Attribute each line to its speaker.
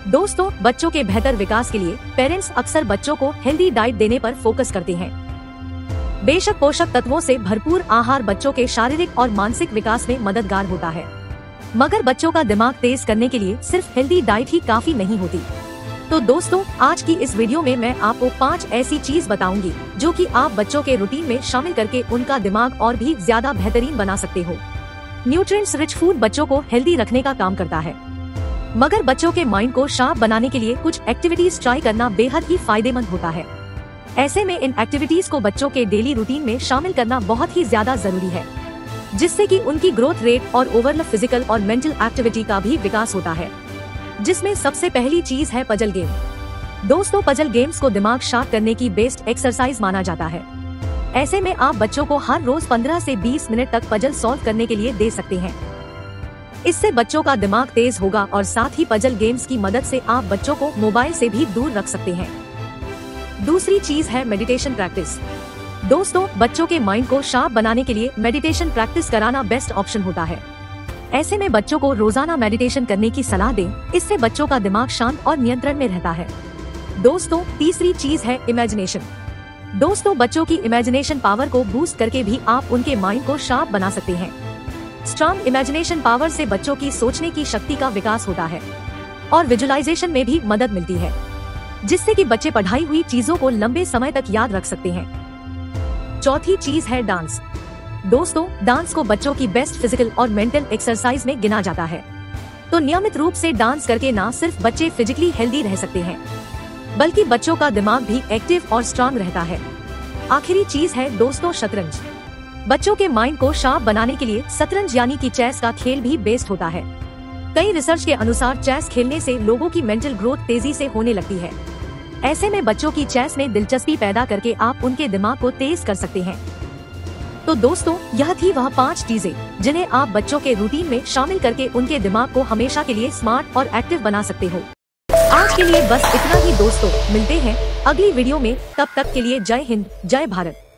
Speaker 1: दोस्तों, बच्चों के बेहतर विकास के लिए पेरेंट्स अक्सर बच्चों को हेल्दी डाइट देने पर फोकस करते हैं। बेशक पोषक तत्वों से भरपूर आहार बच्चों के शारीरिक और मानसिक विकास में मददगार होता है, मगर बच्चों का दिमाग तेज करने के लिए सिर्फ हेल्दी डाइट ही काफी नहीं होती। तो दोस्तों, आज की इस वीडियो में मैं आपको 5 ऐसी चीज बताऊंगी जो कि आप बच्चों के रूटीन में शामिल करके उनका दिमाग और भी ज्यादा बेहतरीन बना सकते हो। न्यूट्रिएंट्स रिच फूड बच्चों को हेल्दी रखने का काम करता है, मगर बच्चों के माइंड को शार्प बनाने के लिए कुछ एक्टिविटीज ट्राई करना बेहद ही फायदेमंद होता है। ऐसे में इन एक्टिविटीज को बच्चों के डेली रूटीन में शामिल करना बहुत ही ज्यादा जरूरी है, जिससे कि उनकी ग्रोथ रेट और ओवरऑल फिजिकल और मेंटल एक्टिविटी का भी विकास होता है। जिसमें सबसे पहली चीज है पजल गेम। दोस्तों, पजल गेम्स को दिमाग शार्प करने की बेस्ट एक्सरसाइज माना जाता है। ऐसे में आप बच्चों को हर रोज 15 से 20 मिनट तक पजल सॉल्व करने के लिए दे सकते हैं। इससे बच्चों का दिमाग तेज होगा और साथ ही पजल गेम्स की मदद से आप बच्चों को मोबाइल से भी दूर रख सकते हैं। दूसरी चीज है मेडिटेशन प्रैक्टिस। दोस्तों, बच्चों के माइंड को शार्प बनाने के लिए मेडिटेशन प्रैक्टिस कराना बेस्ट ऑप्शन होता है। ऐसे में बच्चों को रोजाना मेडिटेशन करने की सलाह दें, इससे बच्चों का दिमाग शांत और नियंत्रण में रहता है। दोस्तों, तीसरी चीज है इमेजिनेशन। दोस्तों, बच्चों की इमेजिनेशन पावर को बूस्ट करके भी आप उनके माइंड को शार्प बना सकते हैं। स्ट्रॉन्ग इमेजिनेशन पावर से बच्चों की सोचने की शक्ति का विकास होता है और विजुअलाइजेशन में भी मदद मिलती है, जिससे कि बच्चे पढ़ाई हुई चीजों को लंबे समय तक याद रख सकते हैं। चौथी चीज है डांस। दोस्तों, डांस को बच्चों की बेस्ट फिजिकल और मेंटल एक्सरसाइज में गिना जाता है। तो नियमित रूप से डांस करके न सिर्फ बच्चे फिजिकली हेल्दी रह सकते हैं, बल्कि बच्चों का दिमाग भी एक्टिव और स्ट्रांग रहता है। आखिरी चीज है दोस्तों शतरंज। बच्चों के माइंड को शार्प बनाने के लिए शतरंज यानी कि चेस का खेल भी बेस्ट होता है। कई रिसर्च के अनुसार चेस खेलने से लोगों की मेंटल ग्रोथ तेजी से होने लगती है। ऐसे में बच्चों की चेस में दिलचस्पी पैदा करके आप उनके दिमाग को तेज कर सकते हैं। तो दोस्तों, यह थी वह 5 चीजें जिन्हें आप बच्चों के रूटीन में शामिल करके उनके दिमाग को हमेशा के लिए स्मार्ट और एक्टिव बना सकते हो। आज के लिए बस इतना ही दोस्तों, मिलते हैं अगली वीडियो में। तब तक के लिए जय हिंद, जय भारत।